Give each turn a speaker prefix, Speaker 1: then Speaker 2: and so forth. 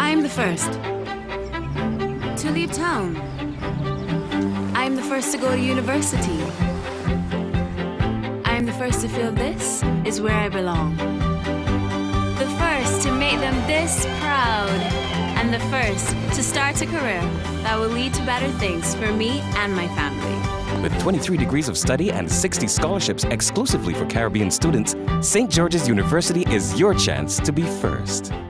Speaker 1: I'm the first to leave town. I'm the first to go to university. I'm the first to feel this is where I belong. The first to make them this proud. And the first to start a career that will lead to better things for me and my family.
Speaker 2: With 23 degrees of study and 60 scholarships exclusively for Caribbean students, St. George's University is your chance to be first.